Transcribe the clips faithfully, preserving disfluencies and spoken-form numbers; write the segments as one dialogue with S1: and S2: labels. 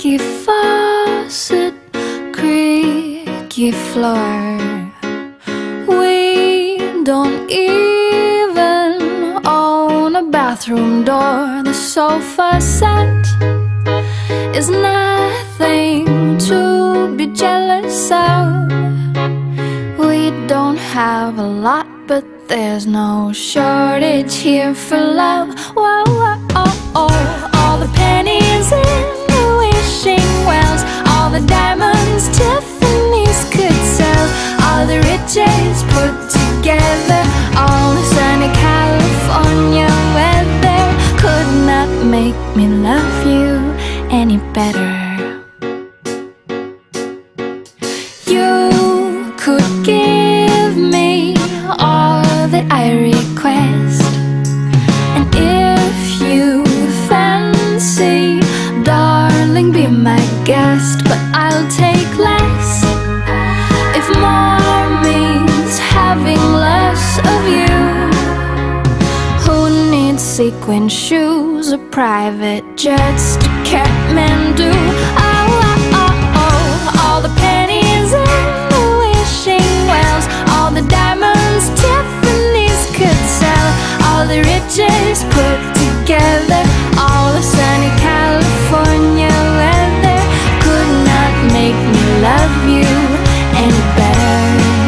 S1: leaky faucet, creaky floor. We don't even own a bathroom door. The sofa set is nothing to be jealous of. We don't have a lot, but there's no shortage here for love. Whoa, whoa, oh, oh. All the pennies in the wishing wells, all the diamonds Tiffany's could sell, all the riches put together, all the sunny California weather could not make me love you any better. You could give me all that I request, and if you fancy, darling, be my guest. But I'll take less if more means having less of you. Who needs sequin shoes or private jets to Kathmandu? Oh, oh, oh, oh. All the pennies in the wishing wells, all the diamonds Tiffany's could sell, all the riches put together, all the sunny California weather could not make me love you any better.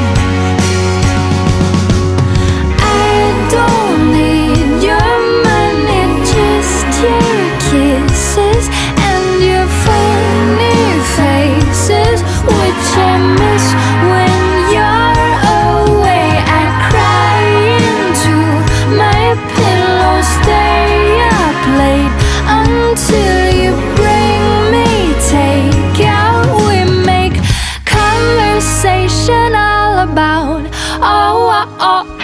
S1: I don't need your money, just your kisses and your funny faces, which I miss when you're away. I cry into my pillow, stay up late until you bring me takeout. We make conversation all about oh, oh, oh